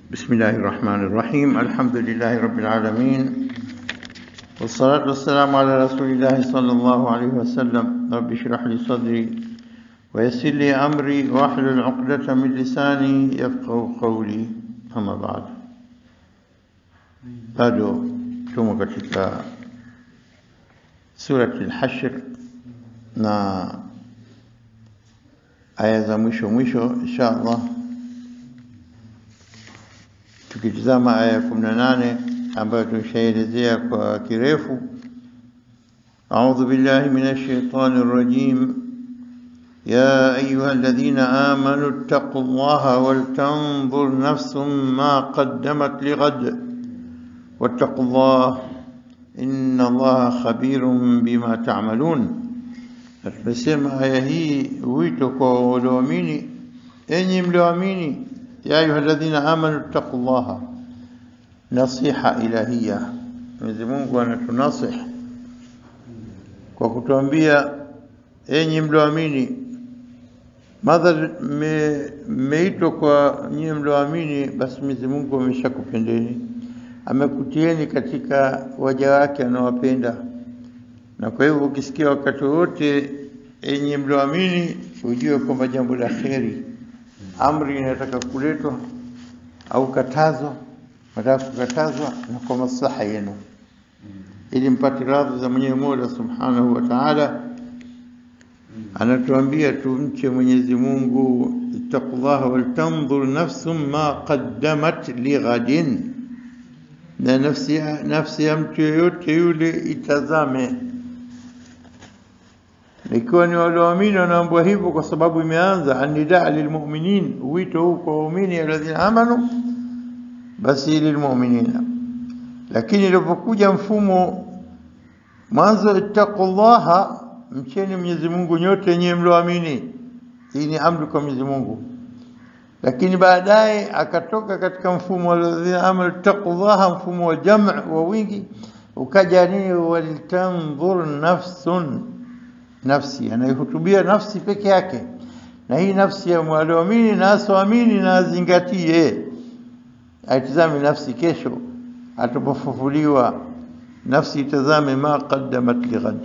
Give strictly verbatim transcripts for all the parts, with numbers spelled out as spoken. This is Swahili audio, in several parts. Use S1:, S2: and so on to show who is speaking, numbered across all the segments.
S1: بسم الله الرحمن الرحيم. الحمد لله رب العالمين، والصلاة والسلام على رسول الله صلى الله عليه وسلم. رب اشرح لي صدري ويسر لي أمري واحلل عقدة من لساني يفقهوا قولي. أما بعد، bado tumo katika surati al-Hashr na aya za mwisho mwisho insha Allah, tukitizama aya ya kumi na nane ambayo tumeshaelezea kwa kirefu. A'udhu billahi minash shaitani rrajim. Ya ayyuhalladhina amanu ittaqullaha waltanzur nafsum ma qaddamat lighad wattaqullaha inna Allaha khabirun bima ta'malun. Tunasema aya hii wito kwa walioamini, enyi mlioamini, ya ayyuhalladhina amanu ittaqullaha, nasiha ilahia. Mwenyezi Mungu anatunasih kwa kutuambia enyi mlioamini. Madha meito kwa nyinyi mlioamini, basi Mwenyezi Mungu ameshakupendeni, amekutieni katika waja wake anawapenda. Na kwa hivyo ukisikia wakati wote enyi mlioamini, ujue kwamba jambo la kheri, amri inataka kuletwa au katazo, nataka kukatazwa na kwa maslaha yenu, ili mpate radhi za Mwenyezi Mola Subhanahu wa Ta'ala. Anatuambia tumche Mwenyezi Mungu, ittaqullaha waltanzur nafsum ma qaddamat lighadin, na nafsi nafsi ya mtu yote yule itazame. Ikiwa ni walioamini wanaambiwa hivyo kwa sababu imeanza anidaa lilmu'minin, wito huu kwa waumini alladhina amanu, basi lilmu'minina. Lakini ilipokuja mfumo mwanzo, ittaqullaha, mcheni Mwenyezi Mungu nyote nyinyi mlioamini, hii ni amri kwa Mwenyezi Mungu. Lakini baadaye akatoka katika mfumo alladhina amanu ittaqullaha, mfumo wa jam' wa wingi, ukaja nini, walitanzur nafsun, nafsi, anayehutubia nafsi peke yake. Na hii nafsi ya walioamini na asioamini na azingatie, aitazame nafsi kesho atapofufuliwa, nafsi itazame ma qaddamat lighad,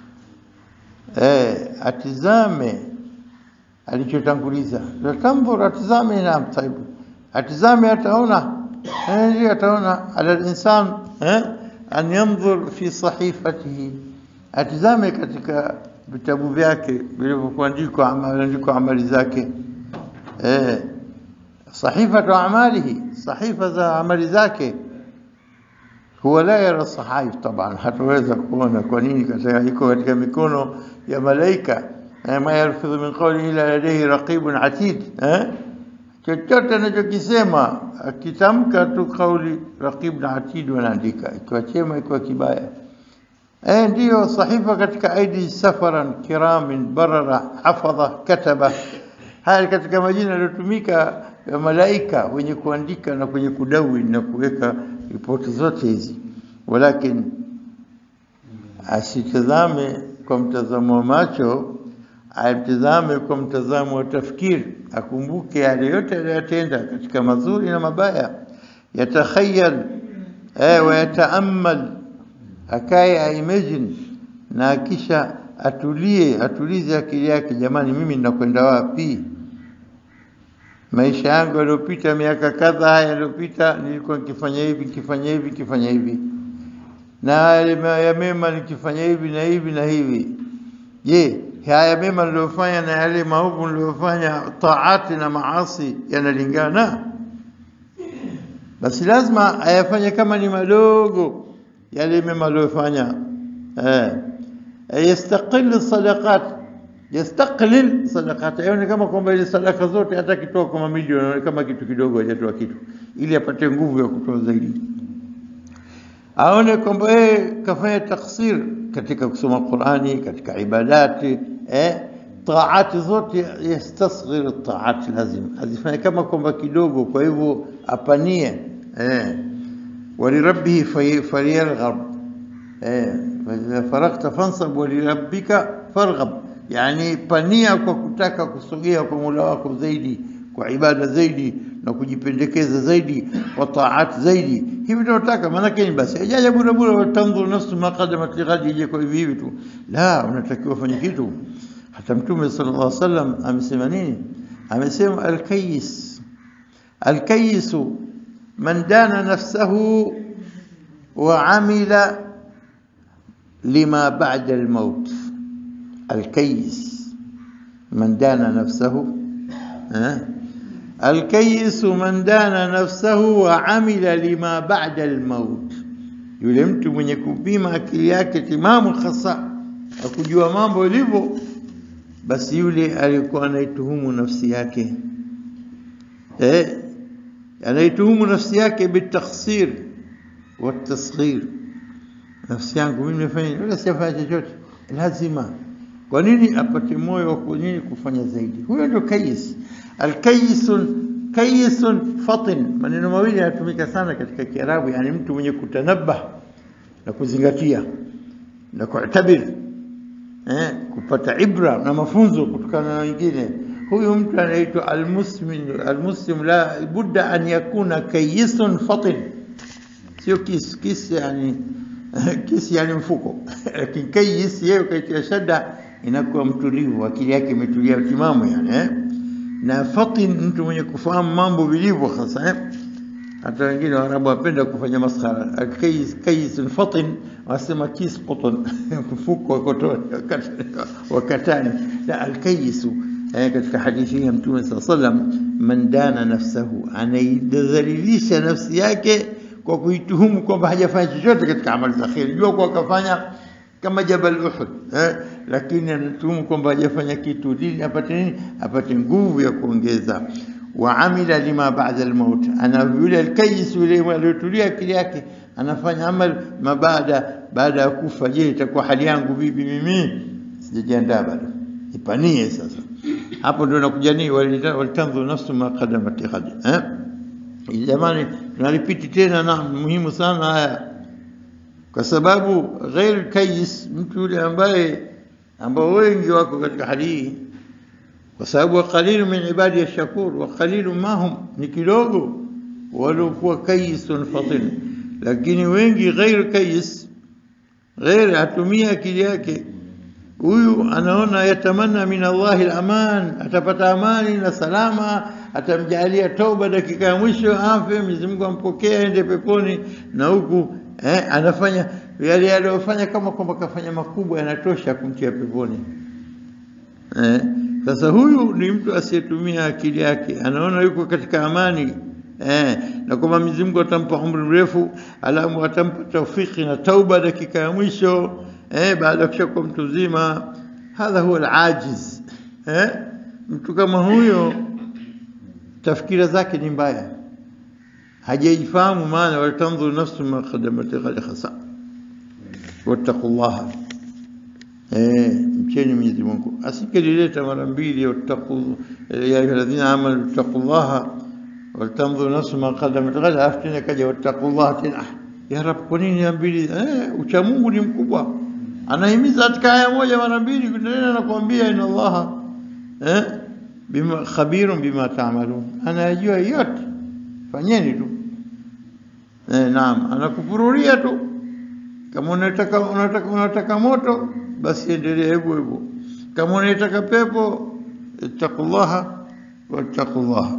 S1: eh atizame alichotanguliza. Tanzur, atizame, na mtaibu atizame, ataona eh ataona ala al-insan eh an yanzur fi sahifatihi, atizame katika vitabu vyake vilivyoandikwa amali amali zake, eh sahifatu amalihi, sahifa za amali zake. Huwa la yara sahaif, taban hataweza kuona. Kwa nini? Katika iko katika mikono ya malaika. Ma yalfidhu min qawli illa ladayhi raqibun atid, eh chochote anachokisema akitamka tu kauli, raqibun atid wanaandika, ikiwa chema ikiwa kibaya. Eh ndio sahifa katika aidi safaran kiramin barara hafadha kataba. Haya katika majina yaliyotumika ya malaika wenye kuandika na kwenye kudawi na kuweka ripoti zote hizi. Walakin asitazame kwa mtazamo wa macho, atazame kwa mtazamo wa tafkiri, akumbuke yale yote aliyotenda katika mazuri na mabaya. Yatakhayyal eh wa yataammal, akaye imagine, na kisha atulie, atulize akili yake. Jamani, mimi ninakwenda wapi? Maisha yangu yaliyopita, miaka kadhaa yaliyopita, nilikuwa nikifanya hivi nikifanya hivi nikifanya hivi, na ya mema nikifanya hivi na hivi na hivi. Je, haya mema niliyofanya na yale maovu niliyofanya, taati na maasi, yanalingana? Basi lazima ayafanye kama ni madogo yale mema aliyofanya. Eh yastaqil sadaqat, yastaqlil sadaqat, yaani kama kwamba ile sadaka zote hata kitoa kama milioni kama kitu kidogo, hajatoa kitu, ili apate nguvu ya kutoa zaidi. Aone kwamba yeye kafanya taksir katika kusoma Qur'ani, katika ibadati, eh taati zote, yastasghir at-taati, lazim azifanye kama kwamba kidogo. Kwa hivyo apanie, eh walirabbihi falyarghab, eh faragta fansab walirabbika farghab, yani pania kwa kutaka kusogea kwa Mola wako zaidi, kwa ibada zaidi, na kujipendekeza zaidi kwa taat zaidi. Hivi tunataka maana yake basi hajaja bure bure watanzuru nafsu ma qaddamat lighadi ije kwa hivi hivi tu. La, unatakiwa ufanye kitu. Hata Mtume sallallahu alaihi wasallam amesema nini? Amesema al-kayyis al-kayyisu man dana nafsahu wa amila lima ba'da al-maut. Al-kayyis man dana nafsahu eh الكيس من دان نفسه وعمل لما بعد الموت. Yule mtu mwenye kupima akili yake timamu hasa akujua mambo ilivyo, basi yule alikuwa anaituhumu nafsi yake eh anaituhumu nafsi yake bitakhsir wa tasghir. Nafsi yangu mimi nimefanya wala sifanya chochote, lazima kwa nini apate moyo wa kwa nini kufanya zaidi. Huyo ndio kayis. Al-kayyisun kayyisun fatin, maneno mawili yanatumika sana katika Kiarabu, yani mtu mwenye kutanabah na kuzingatia na kutabir eh kupata ibra na mafunzo kutokana na wengine. Huyu mtu anaitwa al-muslim. Al-muslim la budda an yakuna kayyisun fatin, sio kis kis yani kis yani mfuko lakini kayyis yeye katika shada inakuwa mtulivu, akili yake imetulia timamu yani eh na fatin mtu mwenye kufahamu mambo vilivyo hasa eh hata wengine Waarabu wapenda kufanya maskhara. Al-kayyis kayyis fatin wasema kis qutun mfuko wa kotoni wa katani. La, al-kayyis eh katika hadithi ya Mtume sallallahu alaihi wasallam man dana nafsahu, anaidhalilisha nafsi yake kwa kuituhumu kwamba hajafanya chochote katika amali za khair. Jua kwa kafanya kama Jabal Uhud eh lakini anatuhumu kwamba hajafanya kitu, dini apate nini? Apate nguvu ya kuongeza. Wa amila lima ba'da al-maut, ana yule al-kayyis yule aliyotulia akili yake anafanya amal mabada baada ya kufa. Je, itakuwa hali yangu vipi mimi? Sijajiandaa bado, ipanie sasa. Hapo ndio nakuja nini, walitanzuru nafsu ma qaddamat lighad eh jamani. Tunaripiti tena na muhimu sana haya, kwa sababu ghair kayyis mtu yule ambaye ambao wengi wako katika hali hii, kwa sababu qalilu min ibadi ash-shakur wa qalilu ma hum, ni kidogo waliokuwa kayyisun fatin. Lakini wengi ghair kayyis, ghair atumia akili yake. Huyu anaona yatamanna min Allah al-aman, atapata amani na salama, atamjalia tauba dakika ya mwisho afe, Mwenyezi Mungu ampokea aende peponi, na huku eh anafanya yale aliyofanya kama kwamba kafanya makubwa yanatosha kumtia peponi. Eh sasa huyu ni mtu asiyetumia akili yake, anaona yuko katika amani eh na kwamba Mwenyezi Mungu atampa umri mrefu, alamu atampa taufiki na tauba dakika ya mwisho eh baada ya kushakuwa mtu mzima. Hadha huwa al-ajiz eh mtu kama huyo tafkira zake ni mbaya, hajaifahamu maana walitanzuru nafsu ma qaddamat lighad khasa. Wattaqullaha eh mcheni Mwenyezi Mungu, asikelileta mara mbili wattaqu ya ayyuhalladhina amanu taqullaha walitanzuru nafsu ma qaddamat lighad, aftina kaja wattaqullaha tena. Ya Rab, kwa nini mbili? Eh ucha Mungu ni mkubwa, anahimiza katika aya moja mara mbili, kuendelea na kuambia inna Allaha eh bima khabirun bima ta'malun, anajua yote, fanyeni tu. Eh naam, anakufururia tu. Kama unataka unataka unataka moto basi endelea hivyo hivyo, kama unataka pepo ittaqullaha wattaqullaha.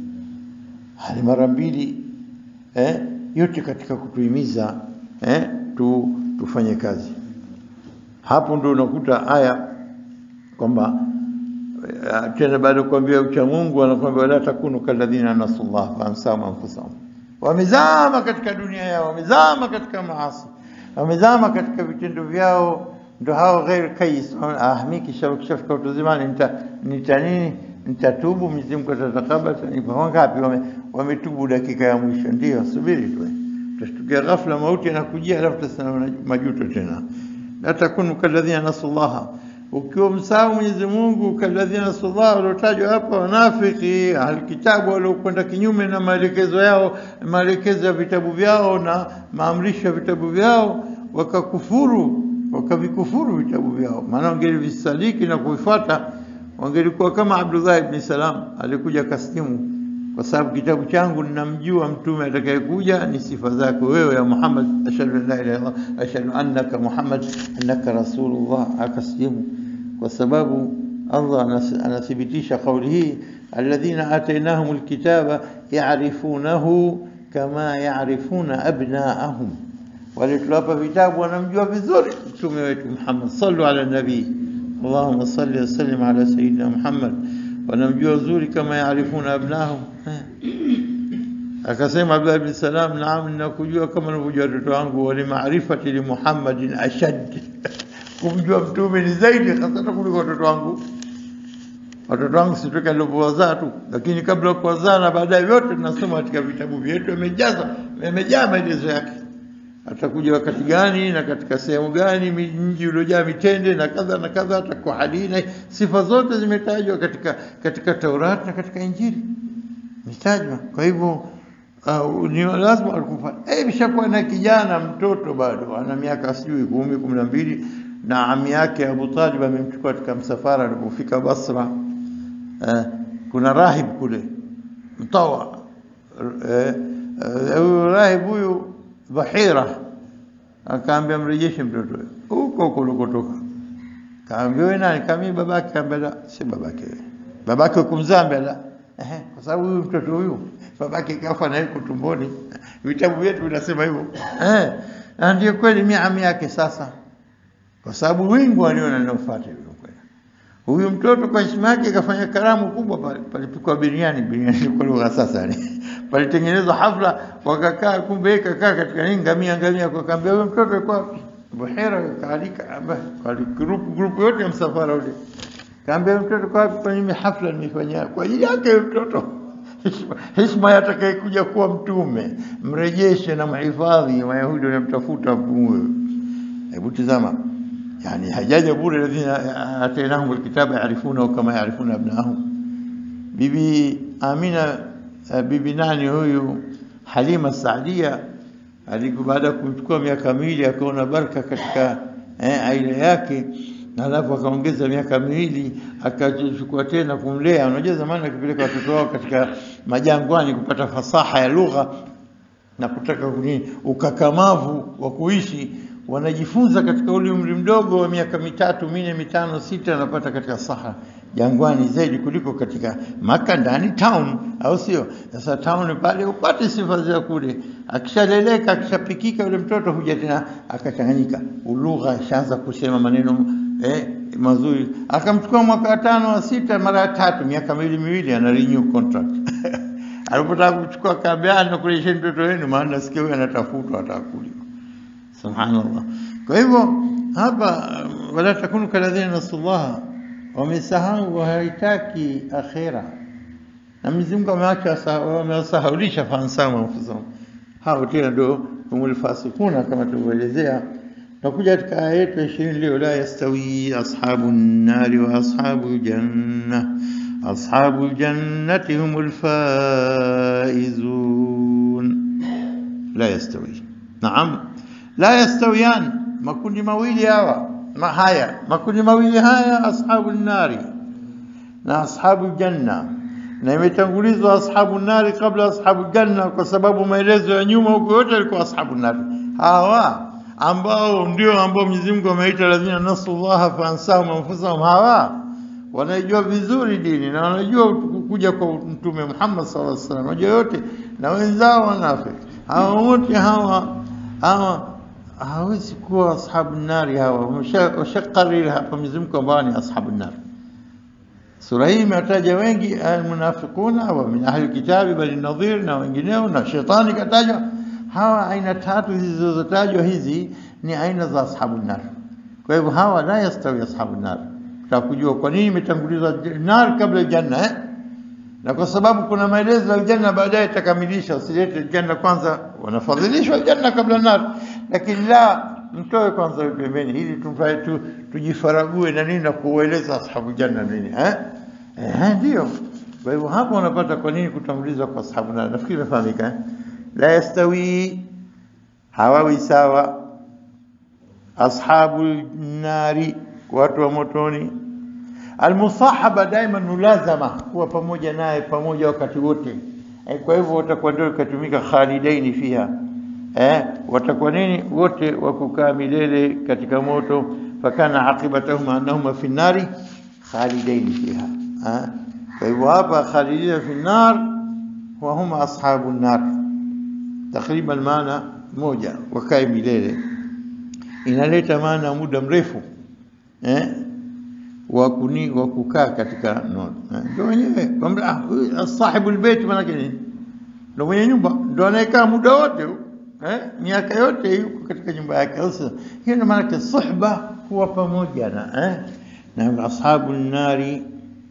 S1: Hali mara mbili eh yote katika kutuhimiza eh tu tufanye kazi. Hapo ndio unakuta aya kwamba tena baada kuambia ucha Mungu anakuambia wala takunu kalladhina nasallahu fa ansahum anfusahum. Wamezama katika dunia yao, wamezama katika maasi, wamezama katika vitendo vyao, ndio hao ghair kayyis. Ah mimi kisha kishafika utuzimani nita nita nini nitatubu, Mwenyezi Mungu atatakabali. Ni kwa ngapi wametubu dakika ya mwisho? Ndio subiri tu, utashtukia ghafla mauti yanakujia, alafu tasema majuto tena. La takunu kalladhina nasallahu, ukiwa msahau Mwenyezi Mungu, kalladhina nasallahu waliotajwa hapa wanafiki alkitabu waliokwenda kinyume na maelekezo yao, maelekezo ya vitabu vyao na maamrisho ya vitabu vyao, wakakufuru wakavikufuru vitabu vyao. Maana wangelivisaliki na kuifuata wangelikuwa kama Abdullah ibn Salam alikuja kaslimu kwa sababu kitabu changu ninamjua mtume atakayekuja ni sifa zako wewe ya Muhammad, ashhadu an la ilaha illallah ashhadu annaka Muhammad annaka rasulullah. Akaslimu kwa sababu Allah anathibitisha kauli hii, alladhina atainahumul kitaba ya'rifunahu kama ya'rifuna abna'ahum, wale tulapa vitabu wanamjua vizuri mtume wetu Muhammad. Sallu ala nabii, Allahumma salli wa sallim ala sayyidina Muhammad. Wanamjua vizuri kama ya'rifuna abna'ahum. Akasema Abdullah ibn Salam, naam, ninakujua kama ninavyojua watoto wangu. Wa li ma'rifati li Muhammadin ashad, kumjua mtume ni zaidi hasa kuliko watoto wangu. Watoto wangu sitoka nilipowazaa tu, lakini kabla kuwazaa na baadaye yote tunasoma katika vitabu vyetu, yamejaza yamejaa maelezo yake. Atakuja wakati gani na katika sehemu gani, mji uliojaa mitende na kadha na kadha, atakuwa hadina. Sifa zote zimetajwa katika katika Taurat na katika Injili mitajwa. Kwa hivyo uh, ni lazima alikufa. Eh, bishakuwa na kijana mtoto bado ana miaka sijui kumi kumi na mbili, na ami yake Abu Talib amemchukua katika msafara. Alipofika Basra, uh, kuna rahib kule mtawa, eh uh, uh, rahib huyu Bahira akaambia mrejeshe mtoto huko huko ulikotoka. Kaambia wewe nani? Kama babake. Kaambia si babake, babake kumzaa. Mbele ehe, kwa sababu huyu mtoto huyu babake kafa na yuko tumboni. Vitabu vyetu vinasema hivyo. Eh, na ndio kweli miami yake sasa, kwa sababu wingi waliona ninaofuata hivyo kweli. Huyu mtoto kwa heshima yake kafanya karamu kubwa pale, palipikwa biriani, biriani kwa lugha sasa ni palitengenezwa hafla, wakakaa. Kumbe kakaa katika nini, ngamia ngamia. Kwa kaambia huyu mtoto yuko wapi? Buhira kaalika amba kwa group group yote ya msafara ule. Kaambia huyu mtoto kwa wapi? Kwa nini hafla nimefanyia kwa ajili yake mtoto. Heshima yatakaye kuja kuwa mtume, mrejeshe na mhifadhi. Wayahudi wanamtafuta mtume. Hebu tazama, yani hajaja bure. Alladhina atainahum alkitaba ya'rifuna kama ya'rifuna abna'ahum. Bibi Amina, bibi nani huyu, Halima Saadia, alikuwa baada kumchukua miaka miwili akaona baraka katika eh, aina yake, na alafu akaongeza miaka miwili akachukua tena kumlea. Unajua zamani akipeleka watoto wao katika majangwani kupata fasaha ya lugha na kutaka kuni ukakamavu wa kuishi, wanajifunza katika ule umri mdogo wa miaka mitatu, minne, mitano, sita, anapata katika Sahara jangwani zaidi kuliko katika Maka ndani town, au sio? Sasa town pale upate sifa za kule. Akishaleleka, akishapikika yule mtoto, huja tena akachanganyika ulugha, shaanza kusema maneno eh mazuri. Akamchukua mwaka tano wa sita, mara tatu, miaka miwili miwili, ana renew contract. Alipotaka kuchukua kabla na kurejesha mtoto wenu, maana nasikia huyu anatafutwa atakuliwa. Subhanallah. Kwa hivyo hapa, wala takunu kaladhina nasullah, wamesahau haitaki akhira, na Mwenyezi Mungu ameacha wamesahaulisha fansama mfuzao. Hao tena ndio humul fasikuna kama tulivyoelezea. Nakuja katika aya yetu ishirini leo, la yastawi ashabun nari wa ashabul janna ashabul jannati humul faizun. La yastawi, naam, la yastawiyan, makundi mawili hawa ma haya makundi mawili haya, ashabun nari na ashabul janna. Na imetangulizwa ashabun nari kabla ashabul janna kwa sababu maelezo ya nyuma huko yote yalikuwa ashabun nari. Hawa ambao ndio ambao Mwenyezi Mungu ameita lazina nasallaha fa ansahum anfusahum, hawa wanajua vizuri dini na wanajua kuja kwa Mtume Muhammad sallallahu alaihi wasallam, wanajua yote, na wenzao wanafiki. Hawa wote hawa hawa hawezi kuwa ashabun nari. Hawa mshaqariri hapa Mwenyezi Mungu ambao ni ashabun nari. Sura hii imetaja wengi, almunafiquna wa min ahli kitabi bali nadhir na wengineo, na shetani katajwa. Hawa aina tatu hizi zilizotajwa hizi ni aina za ashabun nar. Kwa hivyo hawa la yastawi ashabun nar. Tutakujua kwa nini imetangulizwa nar kabla janna, eh? Na kwa sababu kuna maelezo ya janna baadaye itakamilisha. Usilete janna kwanza, wanafadhilishwa janna kabla nar. Lakini la, mtoe kwanza pembeni ili tumfae tu tujifarague na nini na kueleza ashabu janna nini, eh eh ndio. Kwa hivyo hapo unapata kwa nini kutangulizwa kwa ashabu nar. Nafikiri imefahamika, eh? La yastawi, hawawi sawa, ashabul nari, watu wa motoni. Almusahaba daima nulazama, kuwa pamoja naye pamoja wakati wote. Kwa hivyo watakuwa ndio katumika khalidaini fiha, eh watakuwa nini wote wakukaa milele katika moto. Fakana aqibatahum annahum fi an-nari khalidaini fiha. eh kwa hivyo hapa khalidina fi an-nar wa hum ashabun nar, takriban maana moja, wakae milele. Inaleta maana muda mrefu eh wa kuni wa kukaa katika nuru. Ndio wenyewe kwamba sahibul bait maana nini? Ndio mwenye nyumba, ndio anayekaa muda wote eh miaka yote yuko katika nyumba yake. Sasa hiyo ndio maana suhba, kuwa pamoja na eh na ashabun nari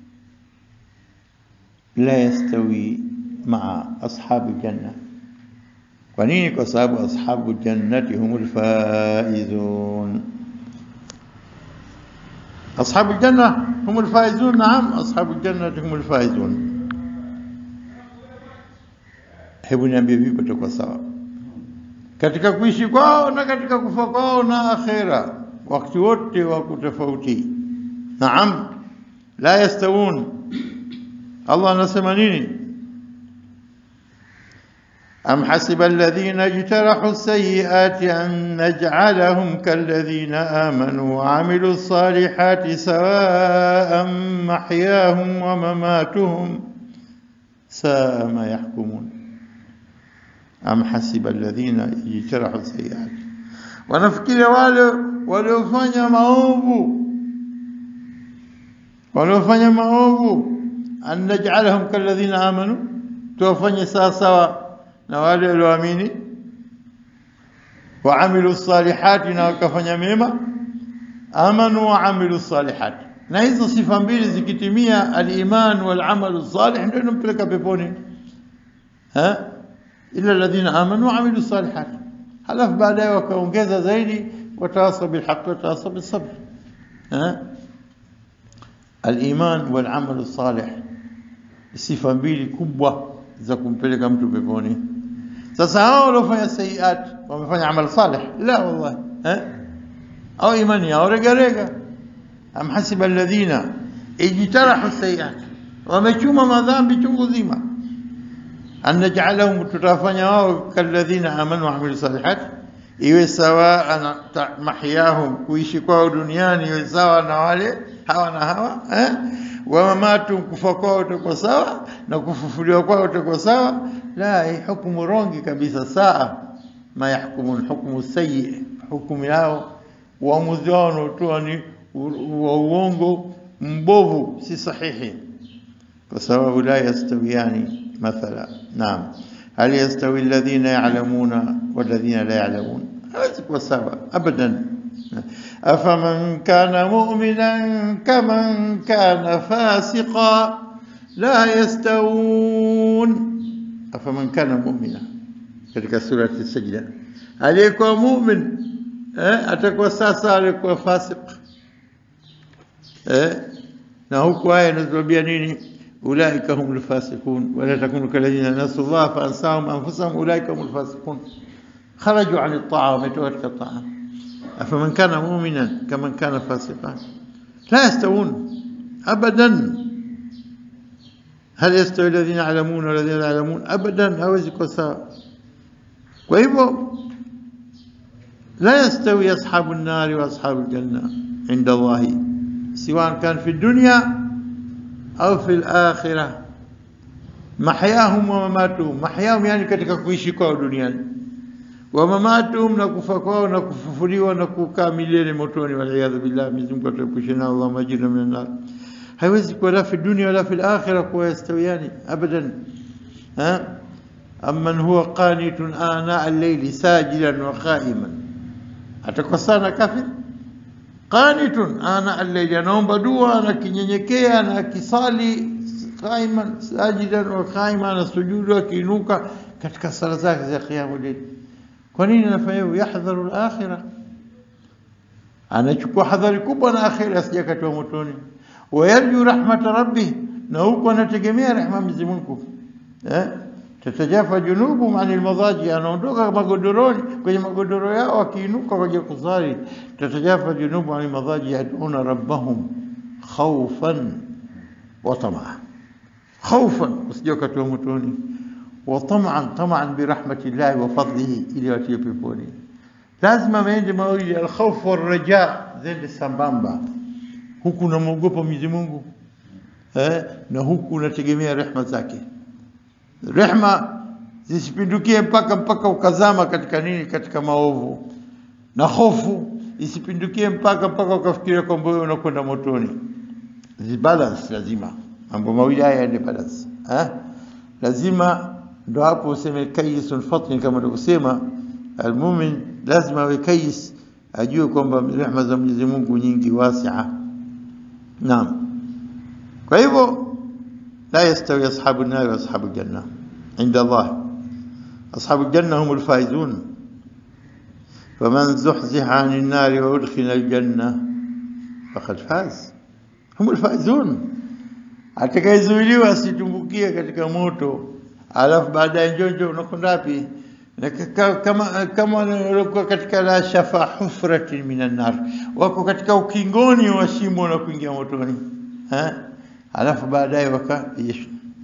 S1: la yastawi maa ashabil janna. Kwa nini? Kwa sababu ashabul jannati humul faizun. أصحاب الجنة هم الفائزون. نعم أصحاب الجنة هم الفائزون. hebu niambie vipi tutakuwa sawa katika kuishi kwao na katika kufa kwao na akhera, wakati wote wako tofauti. Naam, la yastawun. Allah anasema nini? أم حسب الذين اجترحوا السيئات أن نجعلهم كالذين آمنوا وعملوا الصالحات سواء محياهم ومماتهم ساء ما يحكمون. أم حسب الذين اجترحوا السيئات، ونفكر wale waliofanya maovu waliofanya maovu an naj'alahum kalladhina amanu, tuwafanye sawa sawa na wale walioamini, wa amilu salihati, na wakafanya mema. Amanu wa amilu salihati, na hizo sifa mbili zikitimia, al-iman wal amalu salih, ndio inampeleka peponi. ha illa alladhina amanu wa amilu salihati. Halafu baadaye wakaongeza zaidi, watawasa bil haqq wa tawasa bis sabr. ha al-iman wal amalu salih, sifa mbili kubwa za kumpeleka mtu peponi. Sasa hao waliofanya sayiat wamefanya amal salih? La wallahi. eh au imani yao rega rega. Am hasiba alladhina ijtarahu sayiat, wamechuma madhambi chungu zima, an naj'alahum, tutafanya wao kalladhina amanu wa amilu salihat, iwe sawa mahyahum, kuishi kwao duniani iwe sawa na wale hawa na hawa. eh wa mamatu, kufa kwao utakuwa sawa na kufufuliwa kwao utakuwa sawa. La, hii hukumu rongi kabisa. Saa ma yahkumun hukmu sayyi, hukumu yao uamuzi wao unaotoa ni wa uongo mbovu, si sahihi, kwa sababu la yastawiyani mathala. Naam, hal yastawi alladhina ya'lamuna walladhina la ya'lamun? hawezi kuwa sawa abadan. أفمن كان مؤمنا كمن كان فاسقا لا يستوون. أفمن كان مؤمنا katika sura As-Sajda, aliyekuwa mu'min eh atakuwa sasa aliyekuwa fasik. eh na huko aya inazobia nini? Ulaika humul fasiqun wala takunu kalladhina nasu Allah fa ansahum anfusahum ulaika humul fasiqun, kharaju 'an at-ta'a wa matoka katika ta'a. أفمن كان مؤمنا كمن كان فاسقا لا يستوون أبدا. هل يستوي الذين يعلمون والذين لا يعلمون؟ أبدا. hawezi kuwa sawa. Kwa hivyo لا يستوي أصحاب النار وأصحاب الجنة عند الله سواء كان في الدنيا أو في الآخرة. محياهم ومماتهم، محياهم يعني katika kuishi kwao duniani, wa mamatuhum, na kufa kwao na kufufuliwa na kukaa milele motoni, waliyadhu billah. Mwenyezi Mungu atuepushe na Allah majina min nar. haiwezi kuwa la fi dunya wala fi akhirah kuwa yastawiyani abadan. ha amman huwa qanitun ana al-layli sajidan wa qa'iman, atakosana kafir? Qanitun ana al-layli, anaomba dua na kinyenyekea na kisali, qa'iman sajidan wa qa'iman, na sujudu akiinuka katika sala zake za qiyamul layl. Kwa nini anafanya hivyo? Yahdharu al-akhirah, anachukua hadhari kubwa na akhira, asijakatwa motoni. Wayarju rahmat rabbih, na huko anategemea rehema Mwenyezi Mungu. eh tatajafa junubuhum anil madaji, anaondoka magodoroni, kwenye magodoro yao akiinuka waje kusali. Tatajafa junubuhum anil madaji yad'una rabbahum khawfan wa tamaa. Khawfan, asijakatwa motoni, وطمعا طمعا برحمة الله وفضله إلى واتيه peponi. Lazima maende mawili, al-khawf wal-raja, zende sambamba. Huku unamwogopa Mwenyezi Mungu eh, na huku unategemea rehema zake. Rehema zisipindukie mpaka mpaka ukazama katika nini, katika maovu, na hofu isipindukie mpaka mpaka ukafikiria kwamba wewe unakwenda motoni. Zi balance lazima, mambo mawili haya yaende balance eh, lazima. Ndo hapo useme kayisun fatni, kama tulivyosema almu'min lazima awe kayis, ajue kwamba rehema za Mwenyezi Mungu nyingi wasi'a. Naam. Kwa hivyo la yastawi ashabu an-nar wa ashabu al-janna inda Allah. Ashabu al-janna hum al-faizun, faman zuhziha 'anil nar wa udkhila al-janna faqad faz. Hum al-faizun, atakayezuiliwa asitumbukie katika moto alafu baadaye njonjo unakwenda wapi? Kama kama walikuwa katika la shafa hufratin minan nar, wako katika ukingoni wa shimo na kuingia motoni eh, alafu baadaye wakaisha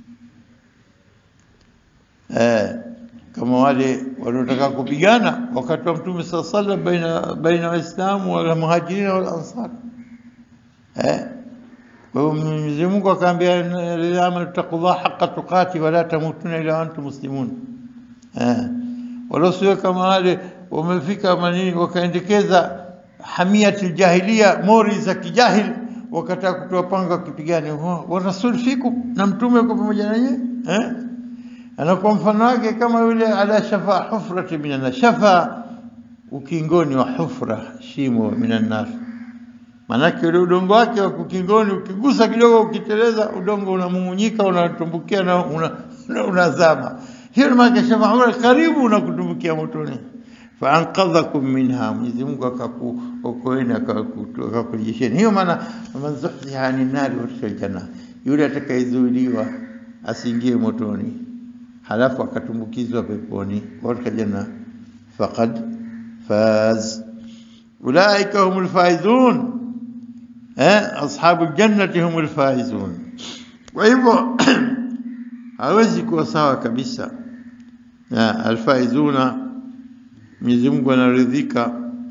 S1: eh, kama wale waliotaka kupigana wakati wa Mtume sallallahu alaihi wasallam baina baina waislamu wal muhajirin wal ansar eh. Kwa hiyo Mwenyezi Mungu akaambia li'amal taqullah haqqa tuqati wa la tamutuna illa antum muslimun eh. Wala sio kama wale wamefika manini wakaendekeza hamiatul jahiliya, mori za kijahili, wakataka kutoa panga kupigana. Wa rasul fikum, na mtume yuko pamoja na nyinyi eh, anakuwa mfano wake kama yule ala shafa hufrati minan shafa, ukingoni wa hufra, shimo minan nar. Manake ule udongo wake wa ukingoni ukigusa kidogo, ukiteleza udongo unamumunyika, unatumbukia na unazama. Hiyo ni maana shafa hufra, karibu unakutumbukia motoni. Fa anqadhakum minha, Mwenyezi Mungu akakuokoeni akakurejesheni. Hiyo maana man zuhziha 'anil nar wa udkhila al-janna, yule atakayezuiliwa asiingie motoni halafu akatumbukizwa peponi, katika janna, faqad faz. Ulaika humul faizun eh, ashabul jannati humul faizun. Kwa hivyo hawezi kuwa sawa kabisa na alfaizuna. Mwenyezi Mungu anaridhika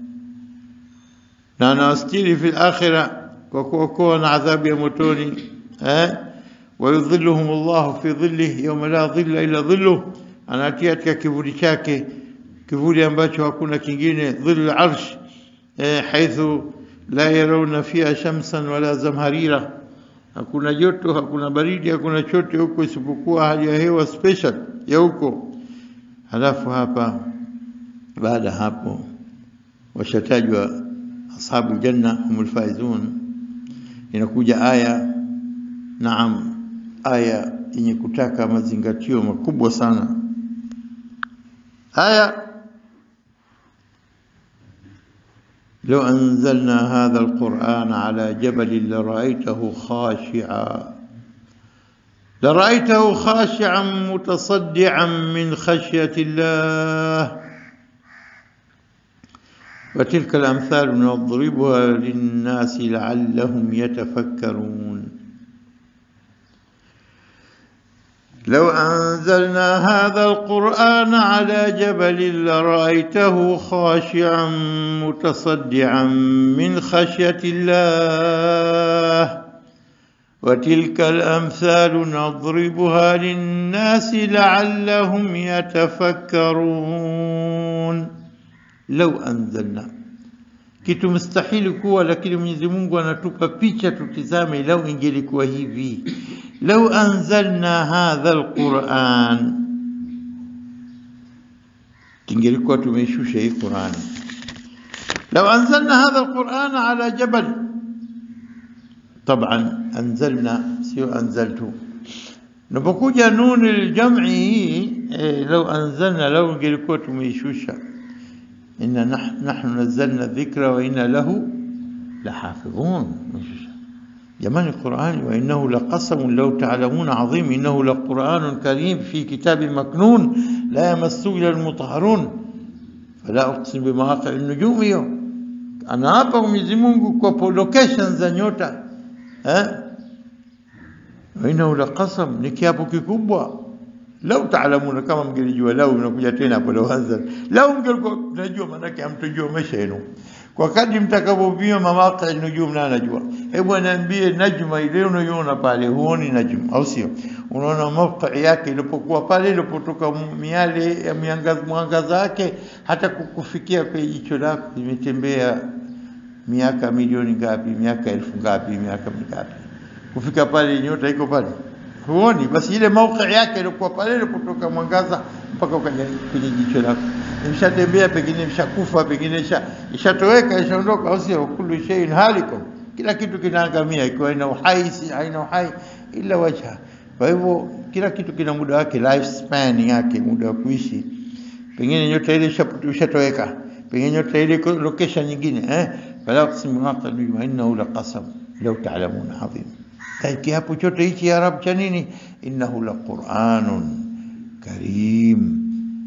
S1: na anawastiri fil akhirah kwa kuokoa na adhabu ya motoni eh, ويظلهم الله في ظله يوم لا ظل إلا ظله. anatia katika kivuli chake, kivuli ambacho hakuna kingine, dhilul arsh eh, haithu la yarawna fiha shamsan wala zamharira, hakuna joto, hakuna baridi, hakuna chote huko isipokuwa hali ya hewa special ya huko. Halafu hapa baada hapo washatajwa ashabu janna humul faizun, inakuja aya, naam, aya yenye kutaka mazingatio makubwa sana. aya لو أنزلنا هذا القرآن على جبل لرأيته خاشعا لرأيته خاشعا متصدعا من خشية الله وتلك الأمثال نضربها للناس لعلهم يتفكرون. لو أنزلنا هذا القرآن على جبل لرأيته خاشعا متصدعا من خشية الله وتلك الأمثال نضربها للناس لعلهم يتفكرون. لو أنزلنا kitu mustahili kuwa, lakini Mwenyezi Mungu anatupa picha tutizame. Lau ingelikuwa hivi, lau anzalna hadha alquran, kingelikuwa tumeshusha hii Qur'an. lau anzalna hadha alquran ala jabal, taban anzalna sio anzaltu. Napokuja nun aljam'i hii eh, lau anzalna, lau ingelikuwa tumeshusha. إن نحن نحن نزلنا الذكر وإنا له لحافظون. جمال القرآن وإنه لقسم لو تعلمون عظيم إنه لقرآن كريم في كتاب مكنون لا يمسه إلا المطهرون فلا أقسم بمواقع النجوم. يوم أنا hapa Mwenyezi Mungu kwa location za nyota eh, وإنه لقسم, ni kiapo kikubwa, lau ta'lamuna, kama mngelijua. Lau unakuja tena hapo, lau anzal, lau mngelikuwa mnajua, maana yake hamtojua maisha yenu. Kwa kadri mtakavyopima mawaqi nujum, na anajua. Hebu niambie, najma ile unayoona pale, huoni najm au sio? Unaona mawqi yake ilipokuwa pale, ilipotoka miale ya mwangaza mwangaza wake hata kukufikia kwa jicho lako, imetembea miaka milioni ngapi, miaka elfu ngapi, miaka mingapi kufika pale? Nyota iko pale, huoni? Basi ile mawqi yake ilikuwa pale, ilipotoka mwangaza mpaka ukaja kwenye jicho lako, imeshatembea, pengine imeshakufa, pengine ishatoweka, ishaondoka, au sio? Kullu shay'in halikun, kila kitu kinaangamia, ikiwa ina uhai si haina uhai ila wajha. Kwa hivyo kila kitu kina muda wake, life span yake, muda wa kuishi. Pengine nyota ile ishatoweka, pengine nyota ile location nyingine, eh fala qasmu maqad wa innahu laqasam law ta'lamuna azim. Kiapo chote hichi ya Rab cha nini? Innahu laqur'anun karim,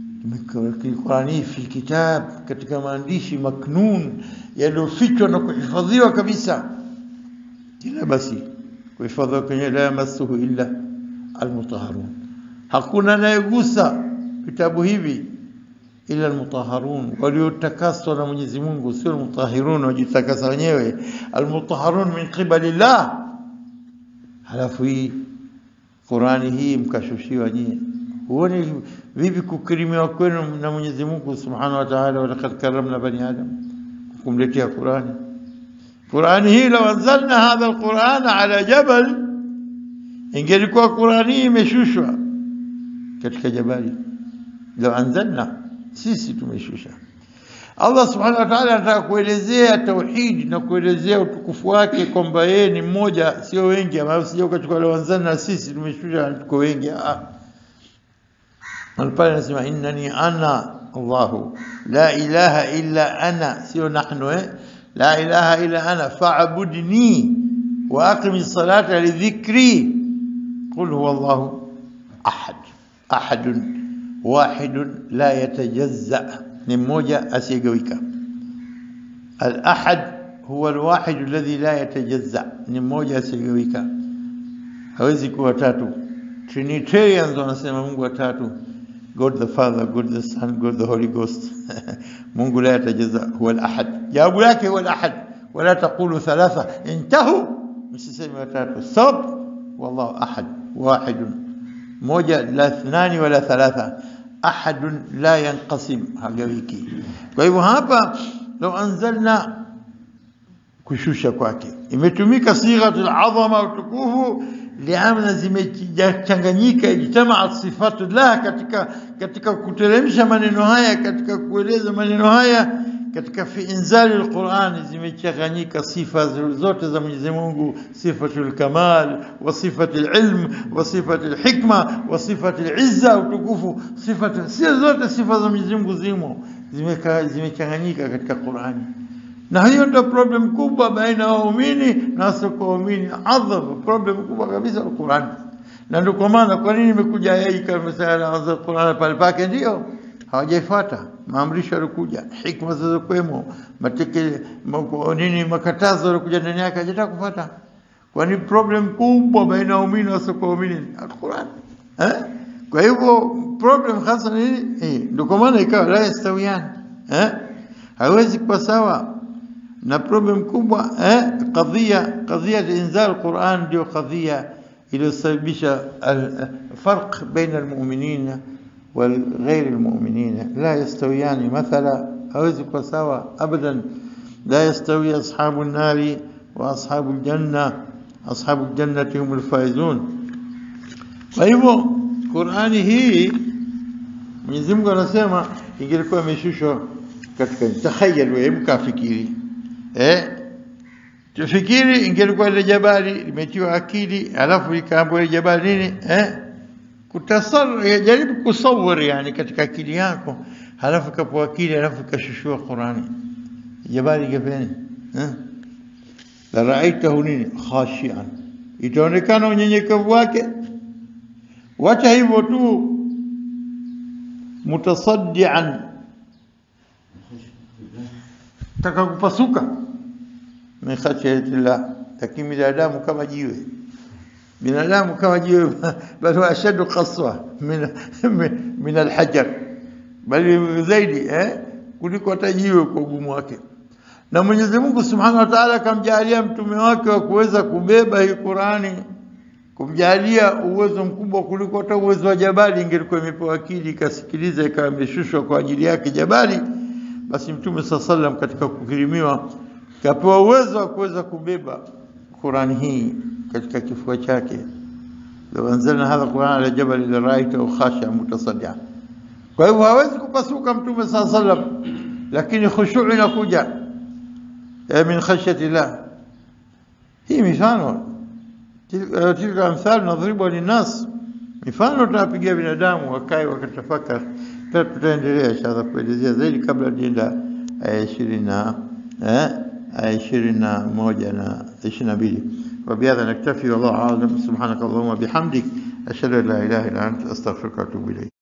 S1: Qur'ani fi kitab, katika maandishi maknun, yaliyofichwa na kuhifadhiwa kabisa. Ila basi kuhifadhiwa kwenye la yamassuhu illa almutahharun, hakuna anayegusa vitabu hivi ila almutahharun, waliotakaswa na Mwenyezi Mungu, sio almutahhirun wajitakasa wenyewe. Almutahharun min qibalillah. Halafu hii Qur'ani hii mkashushiwa nyinyi. Huoni vipi kukirimiwa kwenu na Mwenyezi Mungu Subhanahu wa Ta'ala? Wa laqad karramna bani Adam, kumletea Qur'ani. Qur'ani hii law anzalna hadha alquran ala jabal, ingelikuwa Qur'ani imeshushwa katika jabali, law anzalna, sisi tumeshusha. Allah Subhanahu wa Ta'ala anataka kuelezea tauhid na kuelezea utukufu wake, kwamba yeye ni mmoja, sio wengi. Ama usije ukachukua law anzalna, sisi tumeshusha, tuko wengi. Ah, Al-Pale anasema innani ana Allahu la ilaha illa ana, sio nahnu, eh la ilaha illa ana fa'budni wa aqimis salata li dhikri. Qul huwa Allahu ahad, ahadun wahidun la yatajazza, ni mmoja asiyegawika. Al-ahad huwa al-wahid alladhi la yatajazza, ni mmoja asiyegawika, hawezi kuwa tatu. Trinitarians wanasema Mungu watatu, God the Father, God the Son, God the Holy Ghost. Mungu la yatajazza, huwa al-ahad. Jawabu yake huwa al-ahad. Wala taqulu thalatha intahu, msiseme watatu, stop. Wallahu ahad wahidun, moja, la ithnani wala thalatha, ahadun la yanqasim, hagawiki. Kwa hivyo hapa law anzalna, kushusha kwake imetumika sighatul azama, utukufu, liamna zimechanganyika, ijtamaat sifatullah katika katika kuteremsha maneno haya, katika kueleza maneno haya, katika fi inzali alquran zimechanganyika sifa zote za Mwenyezi Mungu, sifatul kamal wa sifatul ilm wa sifatul hikma wa sifatul izza, utukufu, sifatu si zote sifa za Mwenyezi Mungu zimo, zimechanganyika katika Qur'ani. Na hiyo ndio problem kubwa baina waumini na wasioamini, adhabu problem kubwa kabisa wa Qur'an. Na ndio kwa maana kwa nini imekuja hii kama sala anza Qur'an pale pake, ndio hawajaifuata maamrisho yalikuja, hikma zilizokuwemo, mateke nini, makatazo yalikuja ndani yake, hajataka kufuata. Kwa ni problem kubwa baina waumini na wasioamini al-Qur'an, eh? Kwa hivyo problem hasa nini? Eh, ndio kwa maana ikawa la yastawiyan, eh, hawezi kuwa sawa. Na problem kubwa, eh, qadhiya qadhiya inzal Qur'an ndio qadhiya iliyosababisha farq baina almu'minina wal ghayr almu'minina, la yastawiyani mathala, hawezi kuwa sawa abadan. La yastawi ashabu an-nari wa ashabu al-janna, ashabu al-jannati humul faizun. Kwa hivyo Qur'ani hii Mwenyezi Mungu anasema ingelikuwa imeshushwa katika, takhayal wewe, mkafikiri, eh tufikiri ingelikuwa ile jabali limetiwa akili, alafu ikaambiwa ile jabali nini, eh kutasawwar, jaribu kusawwar yani katika akili yako, halafu kapo akili, halafu kashushua Qur'ani, jabali ingefanya eh la ra'aitahu nini khashian, itaonekana unyenyekevu wake. Wacha hivyo tu, mutasaddian, taka kupasuka, min khashyatillah, lakini binadamu kama jiwe, binadamu kama jiwe, bali ashadu qaswa min min alhajar, bali zaidi eh kuliko hata jiwe kwa ugumu wake. Na Mwenyezi Mungu Subhanahu wa Ta'ala akamjalia mtume wake wa kuweza kubeba hii Qur'ani, kumjalia uwezo mkubwa kuliko hata uwezo wa jabali. Ingelikuwa imepewa akili ikasikiliza ikawa imeshushwa kwa ajili yake jabali, basi mtume sallallahu alaihi wasallam katika kukirimiwa kapewa uwezo wa kuweza kubeba Qur'ani hii katika kifua chake. Law anzalna hadha Qur'an ala jabal la ra'aytahu khashi'an mutasaddian. Kwa hivyo hawezi kupasuka mtume sallallahu alaihi wasallam, lakini khushu' inakuja min khashyati Allah. Hii mifano tilka amthal nadhribu linnas, mifano tunapigia binadamu wakae wakatafakari. Tutaendelea inshallah kuelezea zaidi kabla nienda aya ishirini na eh aya ishirini na moja na ishirini na mbili. وبهذا نكتفي والله أعلم. سبحانك اللهم وبحمدك أشهد أن لا إله إلا أنت أستغفرك وأتوب إليك.